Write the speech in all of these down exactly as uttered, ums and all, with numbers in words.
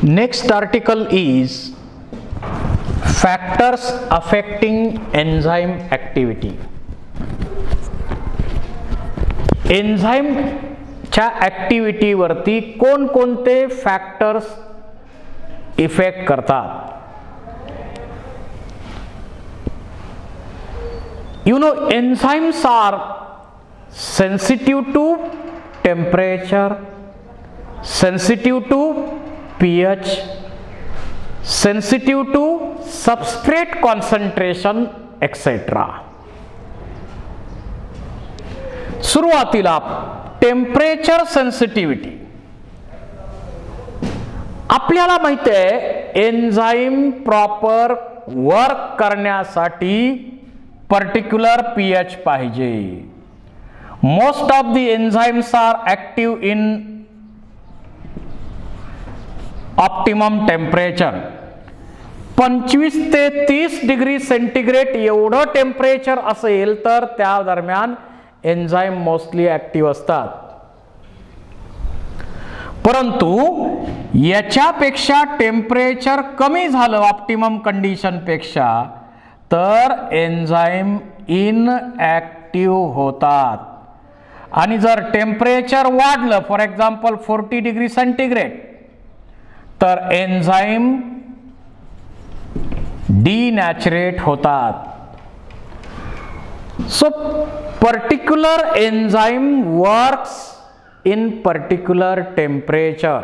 Next article is factors affecting enzyme activity. Enzyme च्या activity वरती कोणकोणते फॅक्टर्स इफेक्ट करतात? You know, enzymes are sensitive to temperature, sensitive to pH, sensitive to substrate concentration, et cetera. सुरुवातीला temperature sensitivity. आपल्याला माहिती आहे enzyme proper work करण्यासाठी particular pH पाहिजे. Most of the enzymes are active in optimum temperature. पंचवीस ते तीस degree centigrade एवढं टेम्परेचर असेल तर त्या दरम्यान एन्झाईम मोस्टली ऍक्टिव्ह असतात. परंतु याच्यापेक्षा टेम्परेचर कमी झालं ऑप्टिमम कंडिशन पेक्षा तर एन्झाईम इनऍक्टिव्ह होतात. आणि जर टेम्परेचर वाढलं for example forty degree centigrade तर एन्झाईम डिनॅचरेट होतात. So particular enzyme works in particular temperature.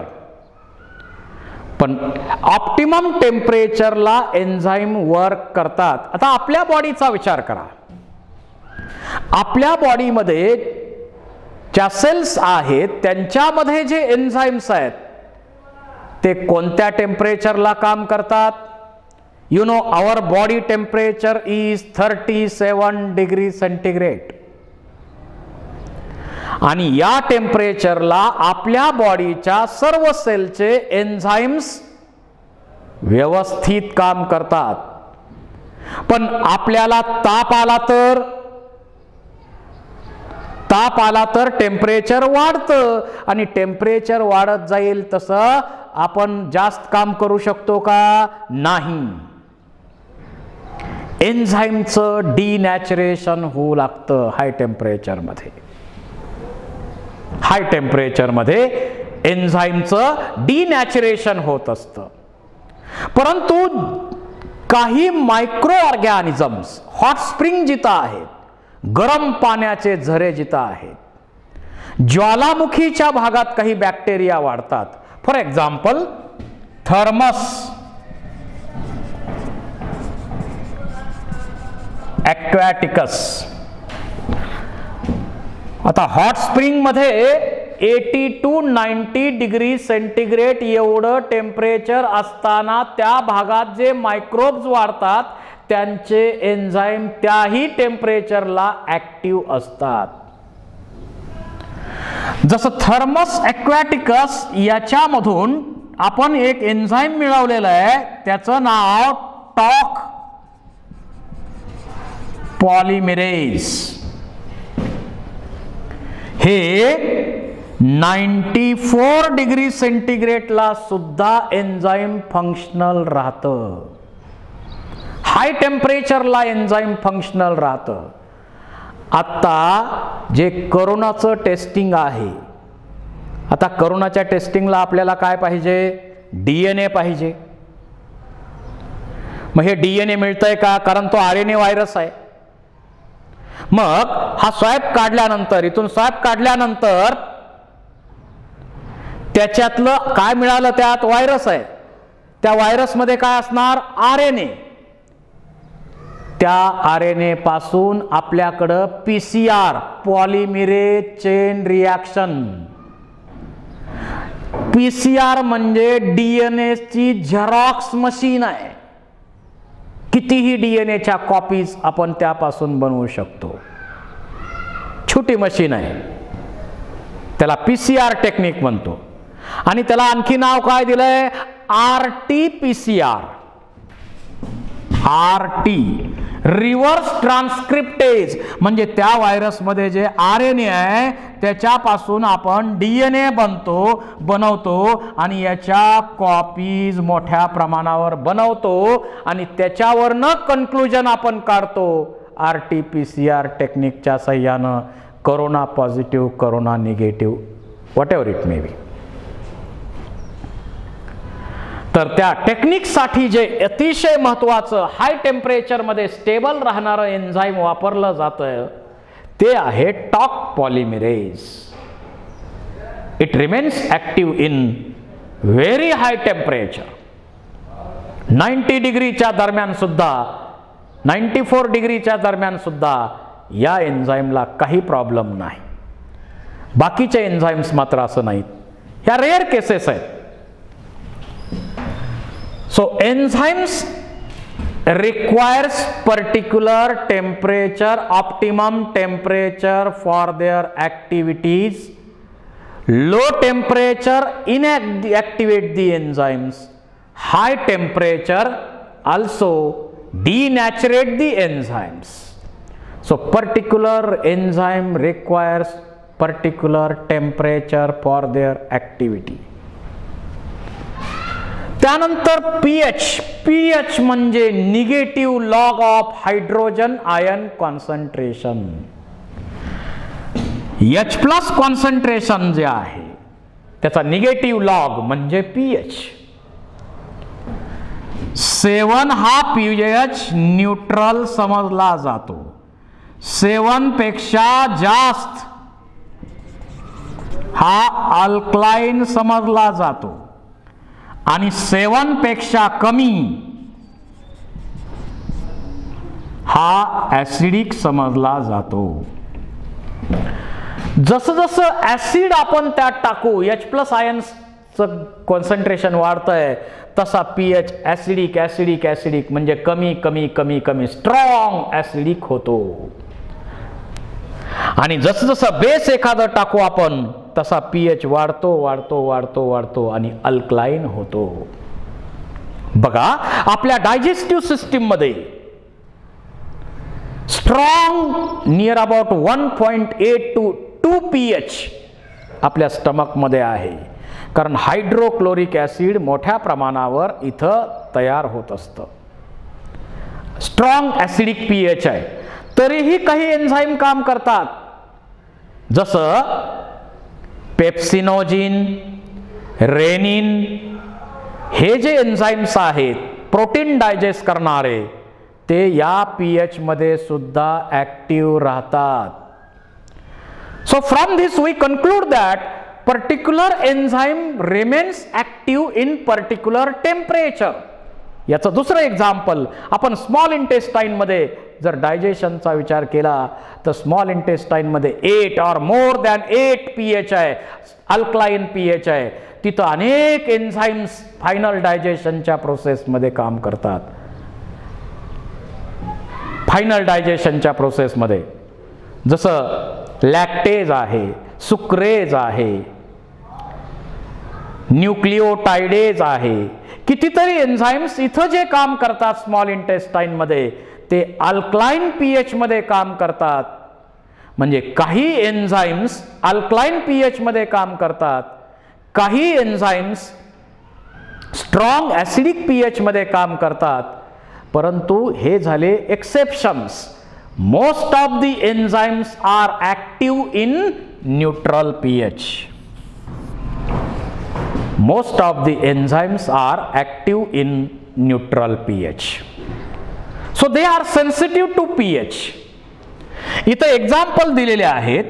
पण ऑप्टिमम टेम्परेचरला एन्झाईम वर्क करतात. आता आपल्या बॉडीचा विचार करा. आपल्या बॉडीमध्ये ज्या सेल्स आहेत त्यांच्यामध्ये जे एन्झाईम्स आहेत ते कोणत्या टेम्परेचरला काम करतात? You know our body temperature is thirty seven degree centigrade. आणि या टेम्परेचरला आपल्या बॉडीच्या सर्व सेलचे एन्झाइम्स व्यवस्थित काम करतात. पण आपल्याला ताप आला तर ताप आला तर टेम्परेचर वाढतं आणि टेम्परेचर वाढत जाईल तसं आपण जास्त काम करू शकतो का? नाही. एन्झाइमचं डिनॅचरेशन होऊ लागतं हाय टेम्परेचर मध्ये. हाय टेम्परेचर मध्ये एन्झाईमचं डिनॅचरेशन होत असतं. परंतु काही मायक्रो ऑर्गॅनिझम्स हॉट स्प्रिंग जिथं आहेत, गरम पाण्याचे झरे जिथं आहेत, ज्वालामुखीच्या भागात काही बॅक्टेरिया वाढतात. For example Thermus aquaticus. आता हॉट स्प्रिंग मध्ये eighty to ninety degree centigrade एवढं टेम्परेचर असताना त्या भागात जे मायक्रोब्स वाढतात त्यांचे एन्झाईम त्याही टेम्परेचरला ऍक्टिव्ह असतात. जसं थर्मस ॲक्वॅटिकस याच्यामधून आपण एक एन्झाईम मिळवलेलं आहे त्याचं नाव टॉक पॉलिमेरेज. हे नाइंटी फोर डिग्री सेंटीग्रेडला सुद्धा एन्झाईम फंक्शनल राहतं. हाय टेम्परेचरला एन्झाईम फंक्शनल राहतं. आता जे कोरोनाचं टेस्टिंग आहे, आता कोरोनाच्या टेस्टिंगला आपल्याला काय पाहिजे? डीएनए पाहिजे. मग हे डीएनए मिळतंय का? कारण तो आरएनए व्हायरस आहे. मग हा स्वॅब काढल्यानंतर इथून स्वॅब काढल्यानंतर त्याच्यातलं काय मिळालं? त्यात व्हायरस आहे. त्या व्हायरस मध्ये काय असणार? आरएनए. त्या आरएनए पासून आपल्याकडं PCR polymerase chain reaction. PCR म्हणजे डीएनए ची झेरॉक्स मशीन आहे. कितीही डीएनएच्या कॉपीज आपण त्यापासून बनवू शकतो. छोटी मशीन आहे. त्याला पीसीआर टेक्निक म्हणतो. आणि त्याला आणखी नाव काय दिलंय? RT PCR. RT reverse transcriptase म्हणजे त्या व्हायरस मध्ये जे आरएनए आहे त्याच्यापासून आपण डीएनए बनतो बनवतो आणि याच्या कॉपीज मोठ्या प्रमाणावर बनवतो आणि त्याच्यावरनं कन्क्लुजन आपण काढतो R T P C R टेक्निकच्या सहाय्यानं, corona positive, corona negative, what ever it may be. तर त्या टेक्निकसाठी जे अतिशय महत्त्वाचं हाय टेम्परेचरमध्ये स्टेबल राहणारं एन्झाईम वापरलं जातं ते आहे Taq polymerase. It remains active in very high temperature. Ninety डिग्रीच्या दरम्यान सुद्धा, नाईंटी फोर डिग्रीच्या दरम्यान सुद्धा या एन्झाईमला काही प्रॉब्लेम नाही. बाकीचे एन्झाईम्स मात्र असं नाहीत. ह्या रेअर केसेस आहेत. So enzymes requires particular temperature, optimum temperature for their activities. Low temperature inactivate the enzymes. High temperature also denaturate the enzymes. So particular enzyme requires particular temperature for their activity. त्यानंतर pH. PH म्हणजे negative log of hydrogen ion concentration. H plus concentration जे आहे त्याचा negative log म्हणजे pH. Seven हा pH neutral समजला जातो. सेवन पेक्षा जास्त हा अल्कलाइन समजला जातो आणि सेवन पेक्षा कमी हा ऍसिडिक समजला जातो. जसं जसं ऍसिड आपण त्यात टाकू, एच प्लस आयन्सचं कॉन्सन्ट्रेशन वाढतंय तसा पीएच ऍसिडिक ऍसिडिक ऍसिडिक म्हणजे कमी कमी कमी कमी स्ट्रॉंग ऍसिडिक होतो. आणि जसं जसं बेस एखादं टाकू आपण तसा पीएच वाढतो वाढतो वाढतो वाढतो आणि अल्कलाइन होतो. बघा आपल्या डायजेस्टिव्ह सिस्टीम मध्ये strong near about one point eight to two pH आपल्या स्टमक मध्ये आहे, कारण हायड्रोक्लोरिक ऍसिड मोठ्या प्रमाणावर इथं तयार होत असतं. स्ट्रॉंग ऍसिडिक पीएच आहे. तरीही काही एन्झाईम काम करतात, जसं पेप्सिनोजिन, रेनिन, हे जे एन्झाईम्स आहेत प्रोटीन डायजेस्ट करणारे ते या पीएच मध्ये सुद्धा ऍक्टिव्ह राहतात. So from this we conclude that particular enzyme remains active in particular temperature. याचं दुसरं एक्झाम्पल आपण स्मॉल इंटेस्टाईन मध्ये जर डायजेशनचा विचार केला तर स्मॉल इंटेस्टाईन मध्ये eight or more than eight pH आहे, अल्कलाइन पीएच आहे. तिथं अनेक एन्झाईम्स फायनल डायजेशनच्या प्रोसेसमध्ये काम करतात. फायनल डायजेशनच्या प्रोसेसमध्ये जसं लॅक्टेज आहे, सुक्रेज आहे, न्यूक्लिओटाइडेज आहे, कितीतरी एन्झाईम्स इथं जे काम करतात स्मॉल इंटेस्टाईन मध्ये ते अल्कलाइन पीएच मध्ये काम करतात. म्हणजे काही एन्झाईम्स अल्कलाइन पीएच मध्ये काम करतात, काही एन्झाईम्स स्ट्रॉंग ऍसिडिक पीएच मध्ये काम करतात. परंतु हे झाले exceptions. Most of the enzymes are active in neutral pH. Most of the enzymes are active in neutral pH. So they are sensitive to pH. इथे एक्झाम्पल दिलेले आहेत.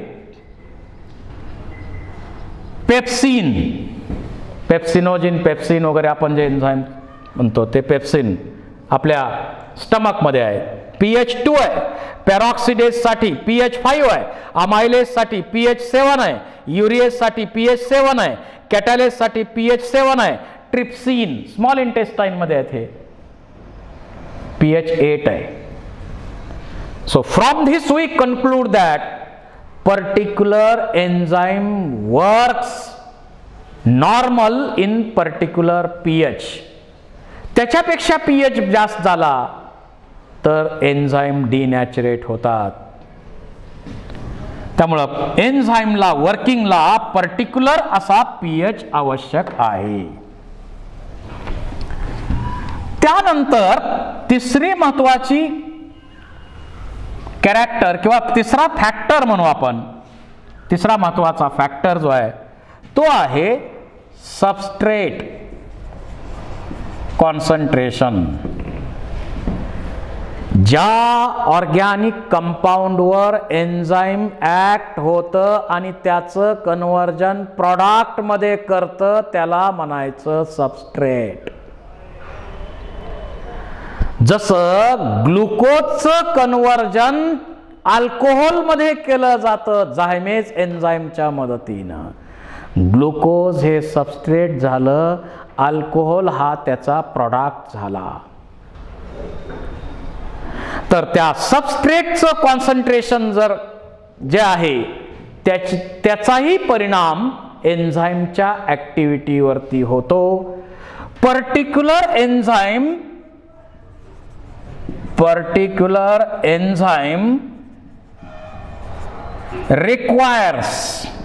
पेप्सिन, पेप्सिनोजिन, पेप्सिन वगैरे आपण जे एन्झाईम म्हणतो ते पेप्सिन आपल्या stomach मध्ये आहे. पीएच टू आहे. पेरॉक्सिडेज साठी पीएच फाईव्ह आहे. अमायलेज साठी पीएच सेवन आहे. युरिएज साठी पीएच सेवन आहे. कॅटालेज साठी पीएच सेवन आहे. ट्रिप्सिन स्मॉल इंटेस्टाईन मध्ये आहे ते पीएच एट आहे. So from this we conclude that particular enzyme works normal in particular pH. त्याच्यापेक्षा पीएच जास्त झाला तर एन्झाईम डिनॅचरेट होतात. त्यामुळं एन्झाईमला वर्किंगला पर्टिक्युलर असा पीएच आवश्यक आहे. त्यानंतर तिसरी महत्वाची कॅरेक्टर किंवा तिसरा फॅक्टर म्हणू आपण, तिसरा महत्वाचा फॅक्टर जो आहे तो आहे सबस्ट्रेट कॉन्सन्ट्रेशन. ज्या ऑर्गॅनिक कंपाऊंडवर एन्झाईम ऍक्ट होतं आणि त्याचं कन्व्हर्जन प्रॉडक्ट मध्ये करतं त्याला म्हणायचं सबस्ट्रेट. जसं ग्लुकोजचं कन्व्हर्जन अल्कोहोल मध्ये केलं जातं झायमेज एन्झाईमच्या मदतीनं. ग्लुकोज हे सबस्ट्रेट झालं, अल्कोहोल हा त्याचा प्रॉडक्ट झाला. तर त्या सबस्ट्रेटचं कॉन्सन्ट्रेशन जर जे आहे त्याची त्याचाही परिणाम एन्झाईमच्या ऍक्टिव्हिटीवरती होतो. Particular enzyme particular enzyme requires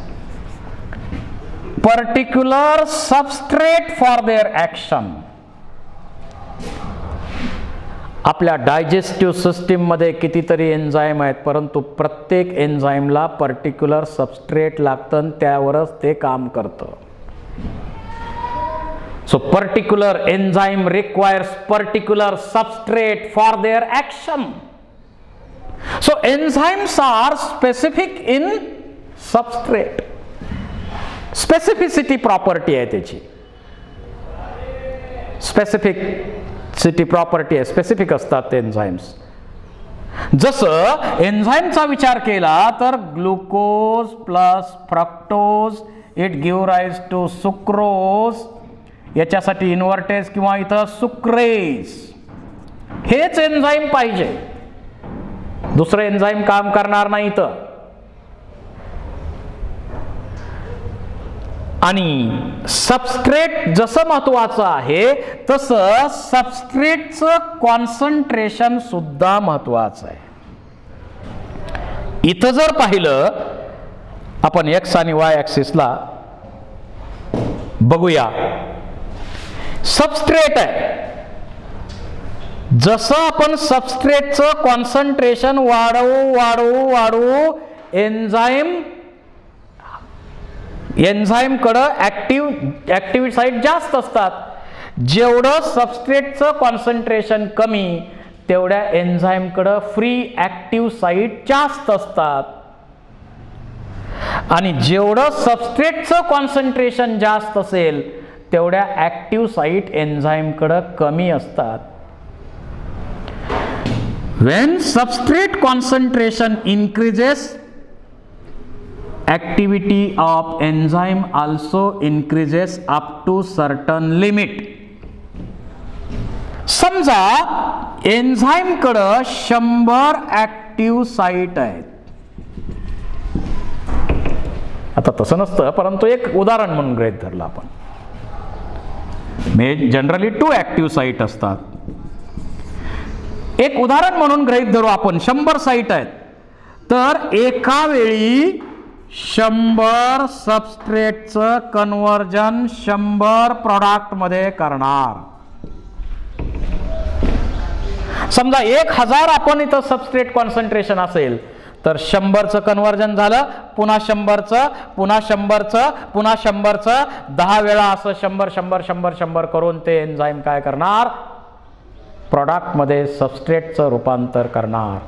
particular substrate for their action. आपल्या डायजेस्टिव्ह सिस्टीम मध्ये कितीतरी एन्झाईम आहेत, परंतु प्रत्येक एन्झाईमला पर्टिक्युलर सबस्ट्रेट लागतं, त्यावरच ते काम करतं. So particular enzyme requires particular substrate for their action. So enzymes are specific in substrate. Specificity property आहे त्याची. Specificity property आहे, स्पेसिफिक असतात ते एन्झाईम्स. जसं एन्झाईमचा विचार केला तर glucose plus fructose it give rise to sucrose. याच्यासाठी इन्व्हर्टेज किंवा इथं सुक्रेज हेच एन्झाईम पाहिजे, दुसरं एन्झाईम काम करणार नाही. तर आणि सबस्ट्रेट जसं महत्वाचं आहे तसं सबस्ट्रेटचं कॉन्सन्ट्रेशन सुद्धा महत्वाचं आहे. इथं जर पाहिलं आपण एक्स आणि वाय ऍक्सिसला बघूया, सबस्ट्रेट आहे. जसं आपण सबस्ट्रेटचं कॉन्सन्ट्रेशन वाढवू वाढवू वाढवू एन्झाईम एन्झाईम कडं ऍक्टिव्ह ऍक्टिव्ह साईट जास्त असतात. जेवढं सबस्ट्रेटचं कॉन्सन्ट्रेशन कमी तेवढ्या एन्झाईम कडं फ्री ऍक्टिव्ह साईट जास्त असतात. आणि जेवढं सबस्ट्रेटचं कॉन्सन्ट्रेशन जास्त असेल तेवढ्या ऍक्टिव्ह साईट एन्झाईम कडे कमी असतात. When substrate concentration increases, activity of enzyme also increases up to certain limit. समजा एन्झाईम कडे शंभर ऍक्टिव्ह साईट आहेत. आता तसं नसतं, परंतु एक उदाहरण म्हणून गृहीत धरलं आपण. जनरली टू ऍक्टिव्ह साईट असतात. एक उदाहरण म्हणून गृहीत धरू आपण, शंभर साईट आहेत. तर एका वेळी शंभर सबस्ट्रेटचं कन्व्हर्जन शंभर प्रॉडक्ट मध्ये करणार. समजा एक हजार आपण इथं सबस्ट्रेट कॉन्सन्ट्रेशन असेल तर शंभरचं कन्व्हर्जन झालं, पुन्हा शंभरचं, पुन्हा शंभरचं, पुन्हा शंभरचं, दहा वेळा असं शंभर शंभर शंभर शंभर करून ते एन्झाईम काय करणार, प्रॉडक्ट मध्ये सबस्ट्रेटचं रूपांतर करणार.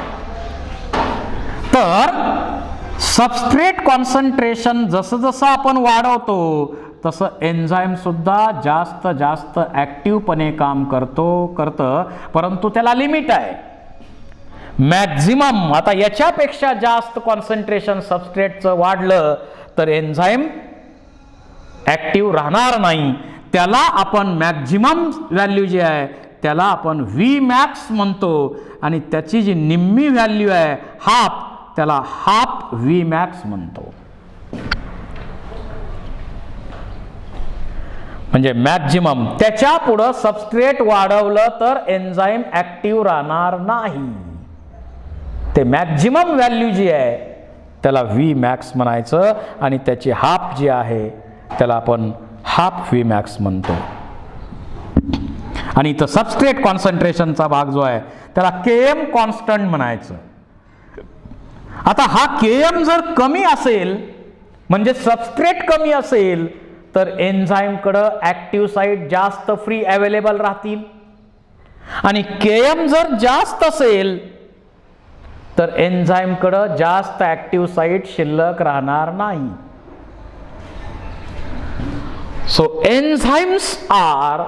तर सबस्ट्रेट कॉन्सन्ट्रेशन जसं जसं आपण वाढवतो तसं एन्झाईम सुद्धा जास्त जास्त ऍक्टिव्हपणे काम करतो करतं, परंतु त्याला लिमिट आहे. मॅक्झिमम आता याच्यापेक्षा जास्त कॉन्सन्ट्रेशन सबस्ट्रेटचं वाढलं तर एन्झाईम ऍक्टिव्ह राहणार नाही. त्याला आपण मॅक्झिमम व्हॅल्यू जी आहे त्याला आपण व्ही मॅक्स म्हणतो आणि त्याची जी निम्मी व्हॅल्यू आहे हाफ, त्याला हाफ व्ही मॅक्स म्हणतो. म्हणजे मॅक्झिमम. त्याच्या पुढे सबस्ट्रेट वाढवलं तर एन्झाईम ऍक्टिव्ह राहणार नाही. ते मॅक्झिमम व्हॅल्यू जी आहे त्याला व्ही मॅक्स म्हणायचं आणि त्याची हाफ जी आहे त्याला आपण हाफ व्ही मॅक्स म्हणतो. आणि इथं सबस्ट्रेट कॉन्सन्ट्रेशनचा भाग जो आहे त्याला के एम कॉन्स्टंट म्हणायचं. आता हा के एम जर कमी असेल म्हणजे सबस्ट्रेट कमी असेल तर एन्झाईमकडं ॲक्टिव्ह साईट जास्त फ्री अवेलेबल राहतील आणि के एम जर जास्त असेल तर एन्झाईमकडं जास्त ॲक्टिव्ह साईट शिल्लक राहणार नाही. So enzymes are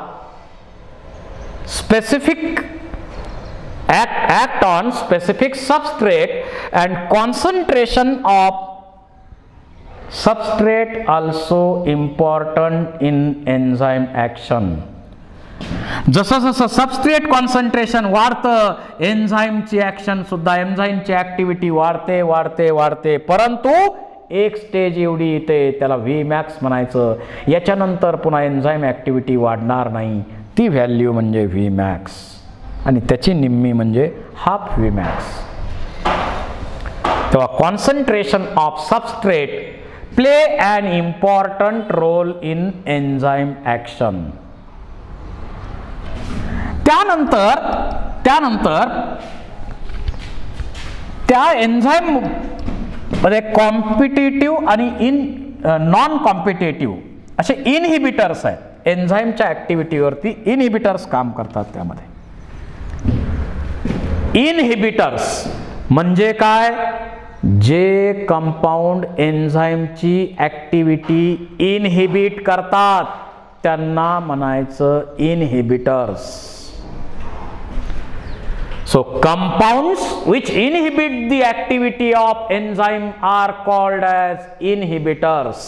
specific act act on specific substrate and concentration of substrate also important in enzyme action. जसं जसं सबस्ट्रेट कॉन्सन्ट्रेशन वाढतं एन्झाईमची ऍक्शन सुद्धा एन्झाईमची ऍक्टिव्हिटी वाढते वाढते वाढते परंतु एक स्टेज एवढी येते त्याला व्ही मॅक्स म्हणायचं. याच्यानंतर पुन्हा एन्झाईम ऍक्टिव्हिटी वाढणार नाही. ती व्हॅल्यू म्हणजे व्ही मॅक्स आणि त्याची निम्मी म्हणजे हाफ व्ही मॅक्स. तेव्हा concentration of substrate play an important role in enzyme action. त्यानंतर त्यानंतर त्या एन्झाईम मध्ये कॉम्पिटेटिव्ह आणि इन नॉन कॉम्पिटेटिव्ह असे इनहिबिटर्स आहेत. एन्झाईमच्या ऍक्टिव्हिटीवरती इनहिबिटर्स काम करतात. त्यामध्ये इनहिबिटर्स म्हणजे काय, जे कंपाऊंड एन्झाईमची ऍक्टिव्हिटी इनहिबिट करतात त्यांना म्हणायचं inhibitors. So compounds which inhibit the activity of enzyme are called as inhibitors.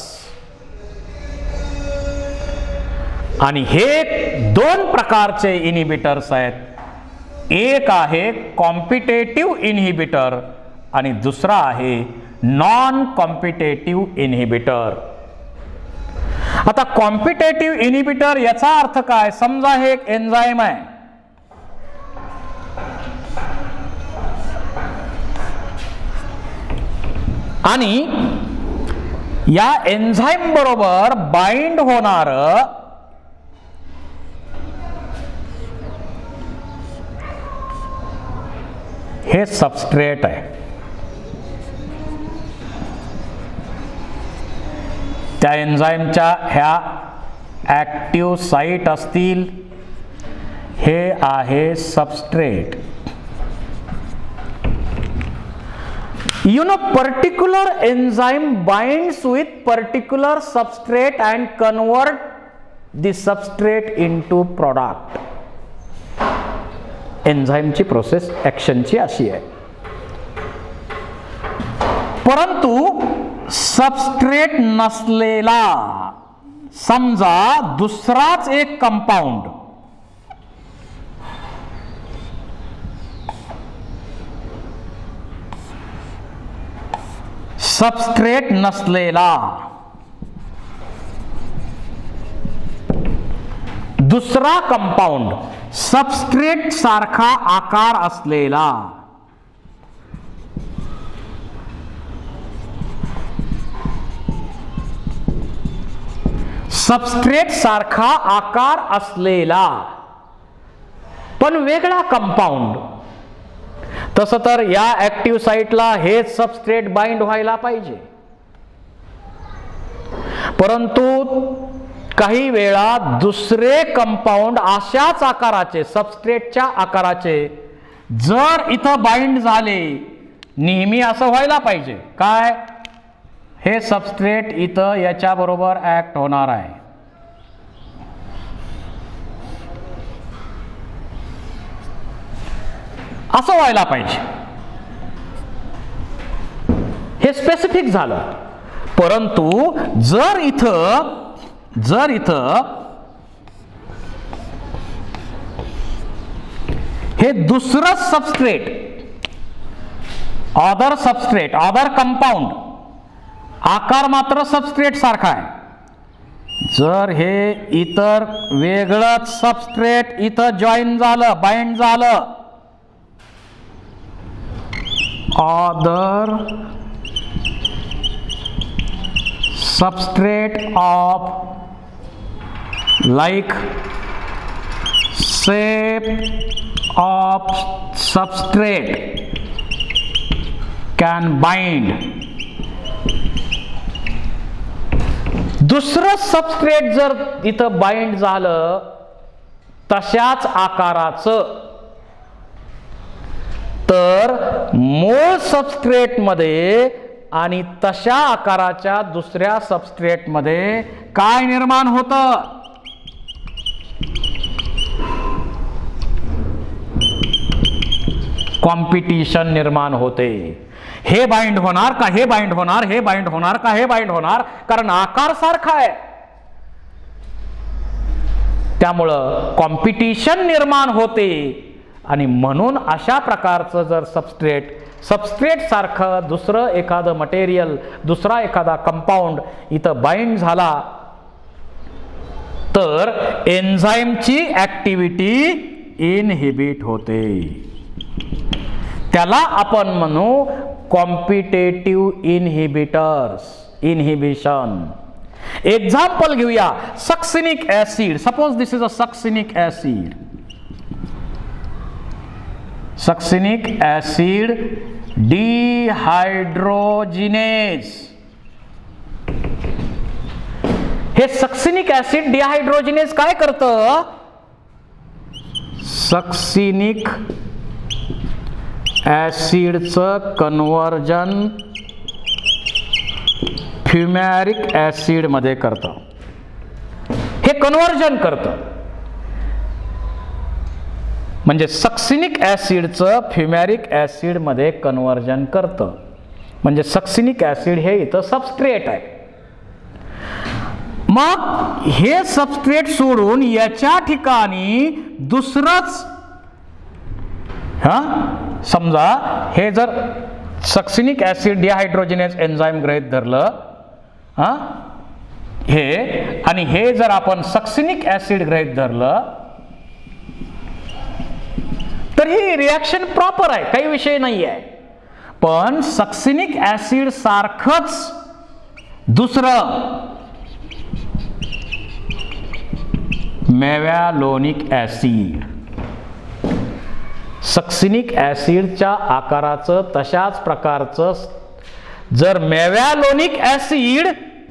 आणि हे दोन प्रकारचे इनहिबिटर्स आहेत. एक आहे कॉम्पिटेटिव्ह इनहिबिटर आणि दुसरा आहे नॉन कॉम्पिटेटिव्ह इनहिबिटर. आता कॉम्पिटेटिव्ह इनहिबिटर याचा अर्थ काय, समजा हे एक एन्झाईम आहे आणि या एन्झाईम बरोबर बाइंड होणार हे सबस्ट्रेट आहे. त्या एन्झाईमच्या ह्या ऍक्टिव्ह साईट असतील, हे आहे substrate. You know, particular enzyme binds with particular substrate and convert the substrate into product. एन्झाईमची प्रोसेस ऍक्शनची अशी आहे. परंतु सबस्ट्रेट नसलेला समजा दुसराच एक कंपाऊंड सबस्ट्रेट नसलेला दुसरा कंपाऊंड सबस्ट्रेट सारखा आकार असलेला सबस्ट्रेट सारखा आकार असलेला पण वेगळा कंपाऊंड. तसं तर या ऍक्टिव्ह साईटला हेच सबस्ट्रेट बाइंड व्हायला पाहिजे, परंतु काही वेळा दुसरे कंपाऊंड अशाच आकाराचे सबस्ट्रेटच्या आकाराचे जर इथं बाइंड झाले, नेहमी असं व्हायला पाहिजे काय, हे सबस्ट्रेट इथं याच्या बरोबर ऍक्ट होणार आहे. असं व्हायला पाहिजे, हे स्पेसिफिक झालं. परंतु जर इथं जर इथं हे दुसरं substrate other substrate other compound आकार मात्र सबस्ट्रेट सारखा आहे, जर हे इतर वेगळंच सबस्ट्रेट इथं जॉईन झालं बाइंड झालं other substrate of like shape of substrate can bind. दुसरं सबस्ट्रेट जर इथं बाइंड झालं तशाच आकाराचं, तर मूळ सबस्ट्रेट मध्ये आणि तशा आकाराच्या दुसऱ्या सबस्ट्रेट मध्ये काय निर्माण होतं? कॉम्पिटिशन निर्माण होते. हे बाइंड होणार का हे बाइंड होणार, हे बाइंड होणार का हे बाइंड होणार, कारण आकार सारखा आहे. त्यामुळं कॉम्पिटिशन निर्माण होते आणि म्हणून अशा प्रकारचं जर सबस्ट्रेट सबस्ट्रेट सारखं दुसरं एखादं मटेरियल, दुसरा एखादा कंपाऊंड इथं बाइंड झाला तर एन्झाईमची ऍक्टिव्हिटी इनहिबिट होते. त्याला आपण म्हणू कॉम्पिटेटिव्ह इनहिबिटर्स, इनहिबिशन. एक्झाम्पल घेऊया. Succinic acid. Suppose this is a succinic acid. Succinic acid dehydrogenase. हे सक्सिनिक ऍसिड डिहायड्रोजिनेज काय करतं? सक्सिनिक ऍसिडचं कन्वर्जन फ्युमॅरिक ऍसिड मध्ये करतं. हे कन्वर्जन करतं. म्हणजे सक्सिनिक ऍसिडचं फ्युमॅरिक ऍसिड मध्ये कन्वर्जन करतं. म्हणजे सक्सिनिक ऍसिड हे इथं सबस्ट्रेट आहे. मग हे सबस्ट्रेट सोडून याच्या ठिकाणी दुसरंच, हा समजा हे जर सक्सिनिक ऍसिड डिहायड्रोजिनेज एन्झाईम गृहीत धरलं, हा हे, आणि हे जर आपण सक्सिनिक ऍसिड गृहीत धरलं तर ही रिॲक्शन प्रॉपर आहे, काही विषय नाही आहे. पण सक्सिनिक ऍसिड सारखंच दुसरं मेव्हॅलोनिक ऍसिड, सक्सिनिक ऍसिडच्या आकाराचं तशाच प्रकारचं जर मेव्हॅलोनिक ऍसिड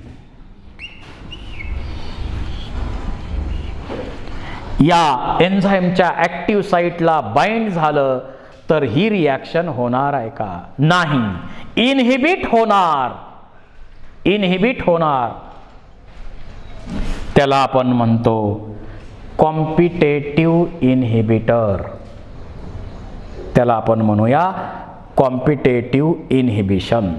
या एन्झाईमच्या ऍक्टिव्ह साइटला बाइंड झालं तर ही रिॲक्शन होणार आहे का? नाही. इनहिबिट होणार, इनहिबिट होणार. त्याला आपण म्हणतो कॉम्पिटेटिव्ह इनहिबिटर. त्याला आपण म्हणूया कॉम्पिटेटिव्ह इनहिबिशन.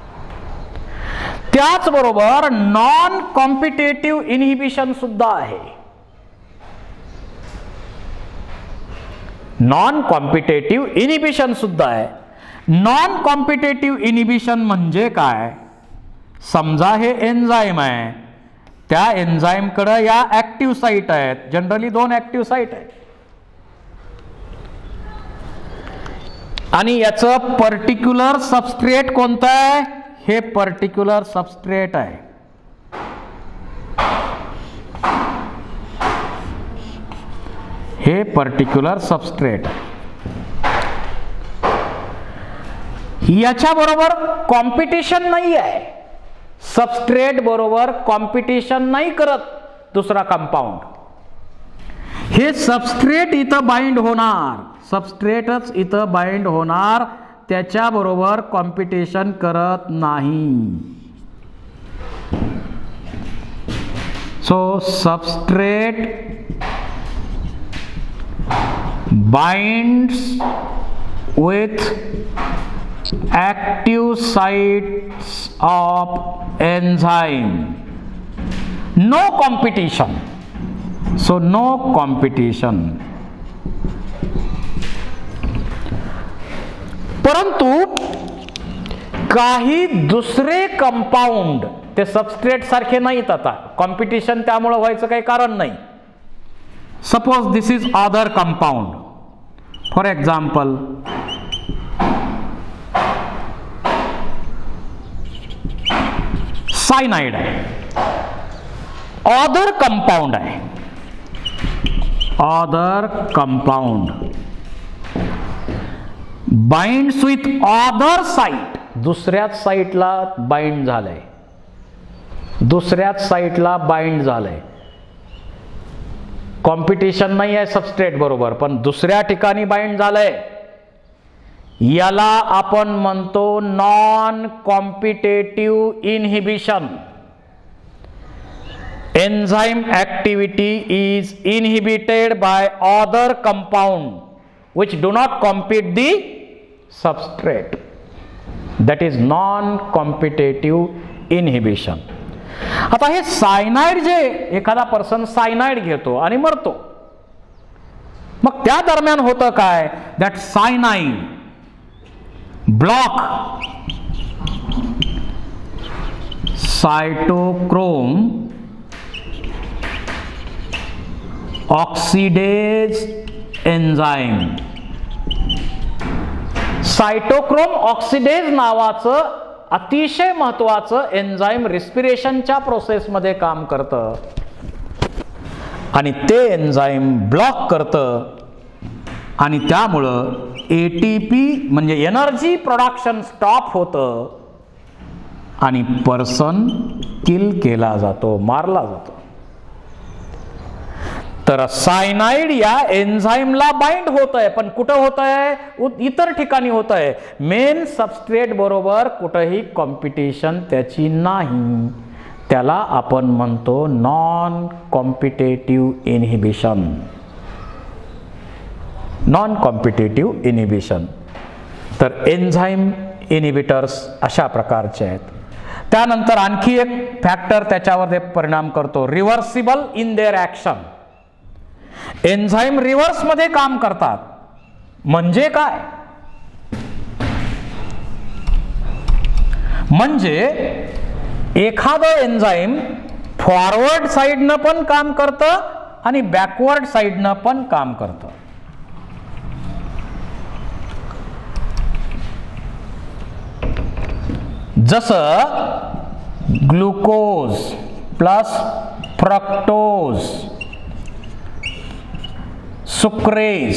त्याचबरोबर नॉन कॉम्पिटेटिव्ह इनहिबिशन सुद्धा आहे. नॉन कॉम्पिटेटिव्ह इनहिबिशन सुद्धा आहे. नॉन कॉम्पिटेटिव्ह इनहिबिशन म्हणजे काय? समजा हे एन्झाईम आहे, त्या एन्झाईम कडे या ऍक्टिव्ह साइट आहेत. जनरली दोन ऍक्टिव्ह साइट आहेत आणि याचं पर्टिक्युलर सबस्ट्रेट कोणतं आहे? हे पर्टिक्युलर सबस्ट्रेट आहे. हे पर्टिक्युलर सबस्ट्रेट आहे. याच्या बरोबर कॉम्पिटिशन नाही आहे. सबस्ट्रेट बरोबर कॉम्पिटिशन नाही करत दुसरा कंपाऊंड. हे सबस्ट्रेट इथं बाइंड होणार, सबस्ट्रेटच इथं बाइंड होणार, त्याच्या बरोबर कॉम्पिटिशन करत नाही. So substrate binds with active sites of enzyme. No competition. So no competition. परंतु काही दुसरे कंपाऊंड ते सबस्ट्रेट सारखे नाहीत. आता कॉम्पिटिशन त्यामुळे व्हायचं काही कारण नाही. Suppose this is other compound. For example, cyanide आहे, ऑदर कंपाऊंड आहे, other compound binds with other site, दुसऱ्याच साइटला बाइंड झालंय, दुसऱ्याच साइटला बाइंड झालंय. कॉम्पिटिशन नाही आहे सबस्ट्रेट बरोबर, पण दुसऱ्या ठिकाणी बाइंड झालंय. याला आपण म्हणतो non competitive inhibition. Enzyme activity is inhibited by other compound which do not compete the substrate. That is non-competitive inhibition. आता हे सायनाइड जे एखादा पर्सन सायनाइड घेतो आणि मरतो, मग त्या दरम्यान होतं काय, that cyanide block cytochrome oxidase enzyme. Cytochrome oxidase नावाचं अतिशय महत्वाचं एन्झाइम रिस्पिरेशनच्या प्रोसेसमध्ये काम करतं आणि ते एन्झाइम ब्लॉक करतं आणि त्यामुळं एटीपी म्हणजे एनर्जी प्रोडक्शन स्टॉप होतं आणि पर्सन किल केला जातो, मारला जातो. तर सायनाइड या एन्झाइमला बाइंड होत आहे, पण कुठं होत आहे, इतर ठिकाणी होत आहे. मेन सबस्ट्रेट बरोबर कुठेही कॉम्पिटिशन त्याची नाही. त्याला आपण म्हणतो non competitive inhibition. Non competitive inhibition. तर एन्झाइम इनहिबिटर्स अशा प्रकारचे आहेत. त्यानंतर आणखी एक फॅक्टर त्याच्यावर परिणाम करतो, reversible in their action. Enzyme reverse मध्ये काम करतात. म्हणजे काय, म्हणजे एखादं एन्झाइम फॉरवर्ड साइडनं पण काम करतं आणि बॅकवर्ड साइडनं पण काम करतं. जसं glucose plus fructose, sucrase,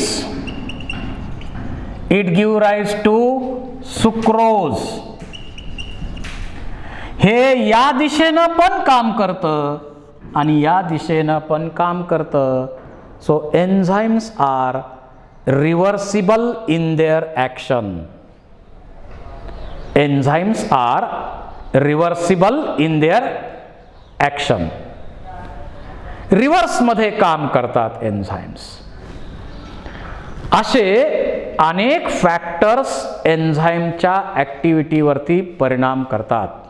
it give rise to sucrose. हे या दिशेनं पण काम करतं आणि या दिशेनं पण काम करतं. So enzymes are reversible in their action. Enzymes are reversible in their action. Reverse मध्ये काम करतात एन्झाइम्स. असे अनेक फॅक्टर्स एन्झाइमच्या ऍक्टिव्हिटीवरती परिणाम करतात.